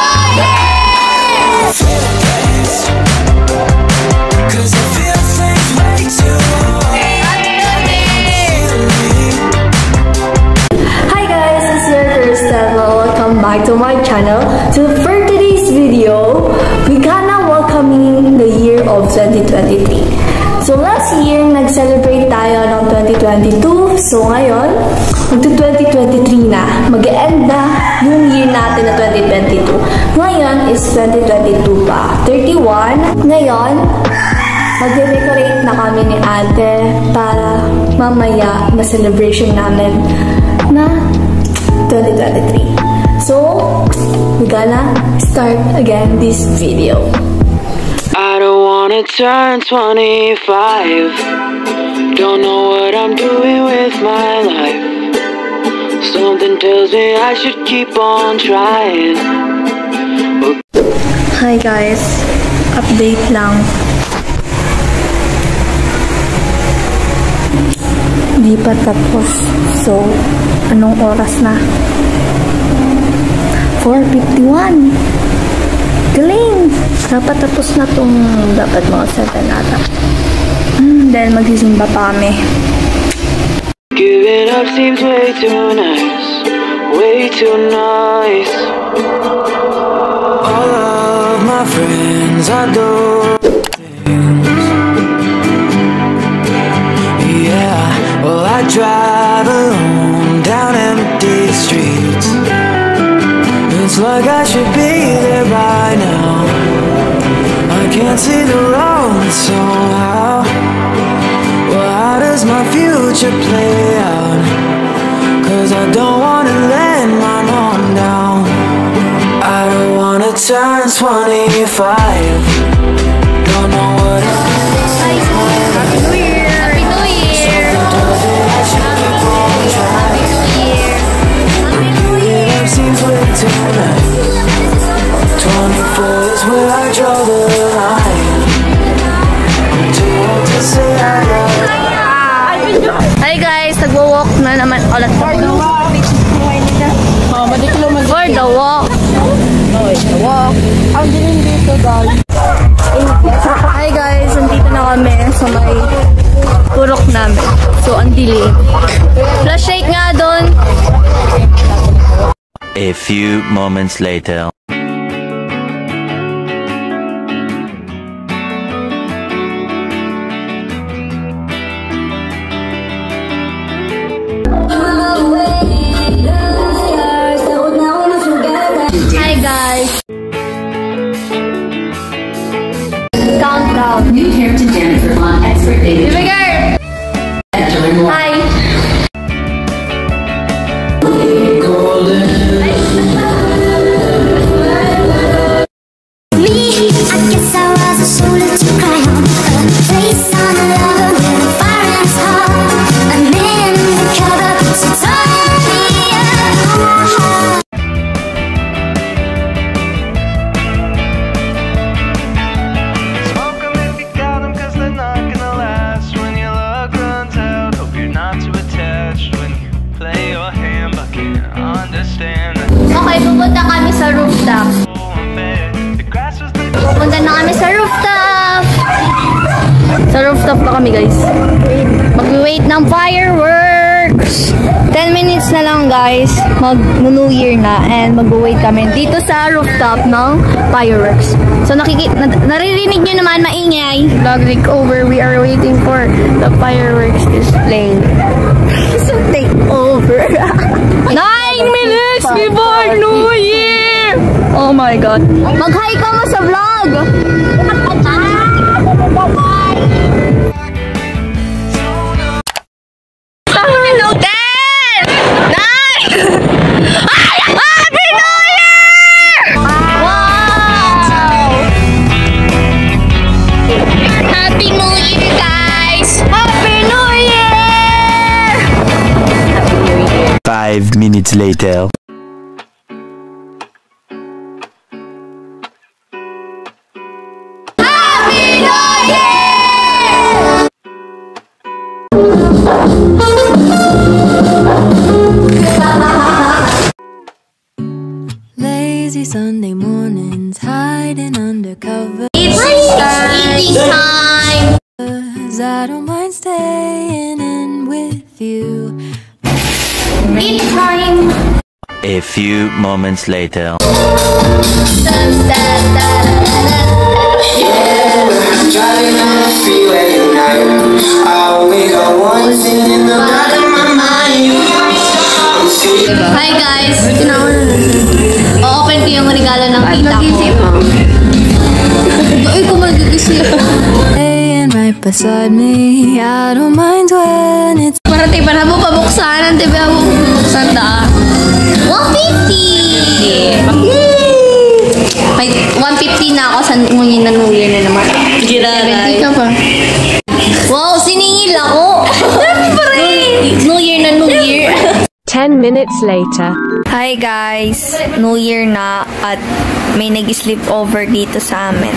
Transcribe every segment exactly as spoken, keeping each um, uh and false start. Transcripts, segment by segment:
Back to my channel. So for today's video, we gonna welcoming the year of twenty twenty-three. So last year, nag-celebrate tayo ng twenty twenty-two. So ngayon, magto-twenty twenty-three na. Mag-e-end na yung year natin na twenty twenty-two. Ngayon is twenty twenty-two pa. thirty-one. Ngayon, mag-decorate na kami ni ate para mamaya na celebration namin na twenty twenty-three. So, we gonna start again this video. I don't wanna turn twenty-five. Don't know what I'm doing with my life. Something tells me I should keep on trying. Hi guys, update lang. Di pa tapos. So, anong oras na? four fifty-one. Galing! Dapat tapos na itong dapat mga seven ata. Hmm, dahil magsisimba pa kami. Giving up seems way too nice. Way too nice. All of my friends are doing things. Yeah, well I drive alone down empty streets. It's like I should be there by now. I can't see the road somehow. Well, how does my future play out? Cause I don't wanna let my mom down. I don't wanna turn twenty-five. Don't know what I'm doing. Happy New Year! Happy New Year! Happy New Year! Happy New Year! Seems way too nice. twenty-four is where I draw the line. Too old to say I love. Hi guys, nagwo-walk na naman ulit. For the walk. For the walk. For the walk. Ang dilim dito guys. Hi guys, nandito na kami sa may purok namin. So, ang dilim. Flashlight nga doon. A few moments later. Hi guys. Countdown. New hair to Jennifer on expert data. Here we go. Hi. Okay, pupunta kami sa rooftop. Pupunta na kami sa rooftop. Sa rooftop na kami guys. Mag-wait ng fireworks. ten minutes na lang guys. Mag-New Year na. And mag-wait kami dito sa rooftop ng fireworks. So nakikita, na, naririnig nyo naman maingay. Vlog take over. We are waiting for the fireworks display. So take over. Nine minutes before New Year! Oh my God. Mag-hi ka mo sa vlog! ten! nine! Happy New Year! Wow! Happy New Year, guys! Happy New Year! Happy New Year! Five minutes later. Lazy Lazy Sunday mornings hiding under cover. It's eating time! I don't mind staying in with you. Eat time! A few moments later. Driving on the freeway at night, I wake up one thing in the back of my mind. Hi guys! O-open ko yung regalo ng tita ko. Ay, kung magigisip. Laying right beside me, I don't mind when it's Para tayo, para mo pabuksan. Ante ba mo pabuksan ta? one fifty! May one fifty na ako sa ngunyin na nuya na naman. seventy ka pa. Wow, siningil ako! New Year na New Year. ten minutes later. Hi guys! New Year na at may nag-sleep over dito sa amin.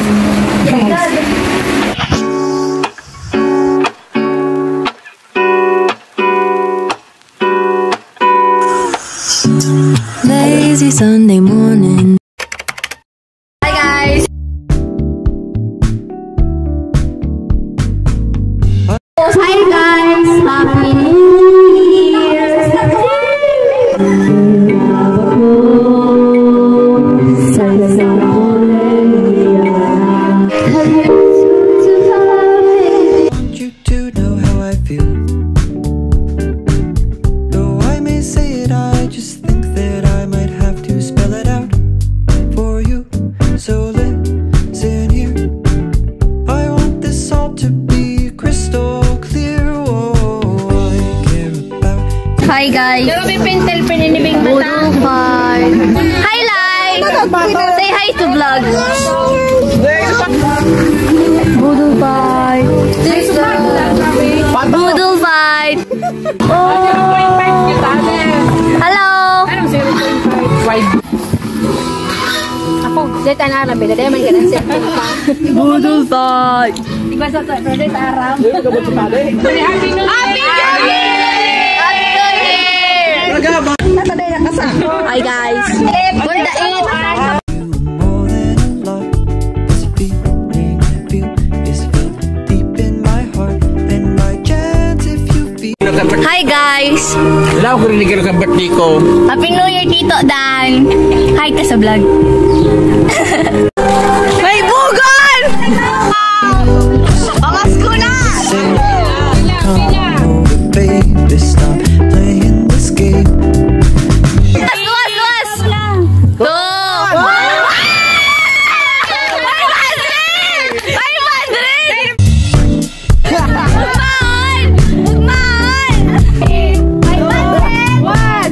lazy Sunday morning. Hi guys! Hi guys! Happy New Year! Want you to know how I feel. Though I may say it, I just think that I might have to spell it out for you. So listen here. I want this all to be crystal clear. Oh, I care about. Hi guys! Budol Fight! Hi Lai! Say hi to vlog! Budol Fight! Budol Fight! Oh! Hello! Ako, dito na araw, beda man ka ng set pa. Budol Fight! Iba sa to, pero dito araw. Happy New Year! Happy New Year! Hi guys! For the eight! More than a lot. This feeling I feel is felt deep in my heart. And my chance if you feel. Hi guys! Wala ko rinig ka birthday ko. Happy New Year, Tito Dan! Hi ka sa vlog! May bugon! Angas ko na! Come over, baby, stop playing this game. Luwas, luwas, luwas! Go! five hundred! five hundred! Mahal! Mahal! five hundred! One!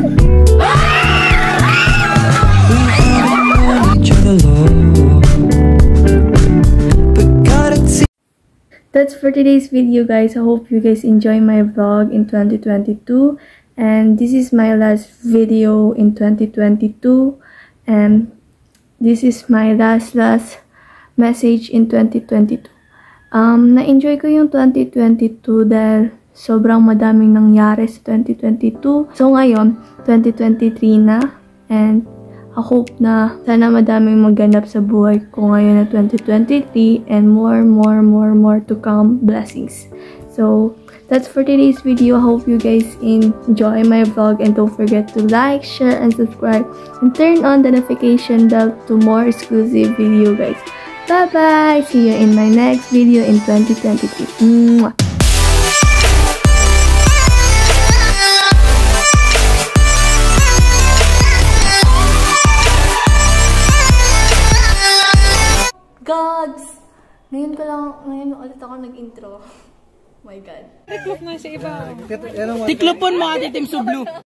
Each other low. But God, it's That's for today's video, guys. I hope you guys enjoy my vlog in twenty twenty-two, and this is my last video in twenty twenty-two, and this is my last last message in twenty twenty-two. Um, na-enjoy ko yung twenty twenty-two dahil sobrang madaming nangyari sa twenty twenty-two. So ngayon, twenty twenty-three na, and I hope na sana madaming maganap sa buhay ko ngayon na twenty twenty-three, and more, more, more, more to come. Blessings. So, that's for today's video. I hope you guys enjoy my vlog, and don't forget to like, share, and subscribe, and turn on the notification bell to more exclusive video, guys. Bye-bye! See you in my next video in twenty twenty-three. Mwah! Gods! Ngayon ko lang, ngayon ulit ako nag-intro. Oh my God. Tiklopon mo ati Team Sublu.